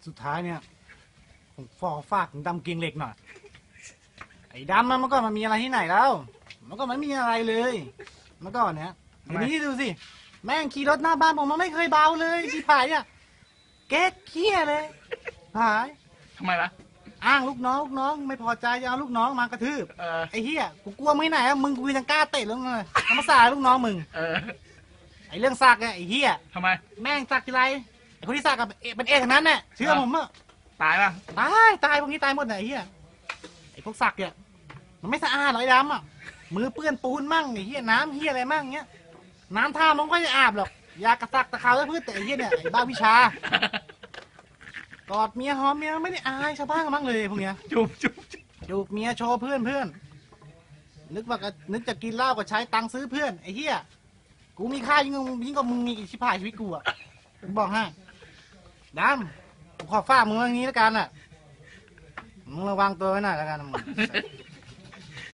สุดท้ายเนี่ยผมฝากถึงดำเกียงเหล็กหน่อยไอ้ดำมันก็มันมีอะไรที่ไหนแล้วมันก็ไม่มีอะไรเลยเมื่อก่อนเนี่ยเดี๋ยวนี้ดูสิแม่งขี่รถหน้าบ้านผมมันไม่เคยเบาเลยชิบหายเนี่ยเก๊กเขี้ยเลยหายทำไมล่ะอ้างลูกน้องไม่พอใจจะเอาลูกน้องมากระทืบไอ้เหี้ยกูกลัวไม่ไหนอะมึงกูยังกล้าเตะแล้วไงทำมาสาลูกน้องมึงไอ้เรื่องสักเนี่ยไอ้เหี้ยทำไมแม่งสักทีไรไอ้คนที่สักกับเป็นเอกทั้งนั้นเนี่ยเชื่อผมอะตายป่ะตายพวกนี้ตายหมดไหนไอ้เหี้ยไอ้พวกสักเนี่ยมันไม่สะอาดหรอกไอ้ดำอะมือเปื้อนปูนมั่งไอ้เหี้ยน้ำเหี้ยอะไรมั่งเงี้ยน้ำท่ามันก็จะอาบหรอกยากระสักตะเขาแล้วพืชแต่ไอ้เหี้ยเนี่ยไอ้บ้าวิชากอดเมียหอมเมียไม่ได้อายชาวบ้านกันบ้างเลยพวกเนี้ยจุบจูบเมียโชว์เพื่อนนึกว่านึกจะกินเหล้าก็ใช้ตังค์ซื้อเพื่อนไอ้เหี้ยกูมีค่ายิ่งกว่ามึงอีกชิบหายชีวิตกูอ่ะผมบอกให้ดำผมขอฝากมึงไว้อย่างนี้แล้วกันอ่ะมึงระวังตัวไว้หน่อยแล้วกันมึง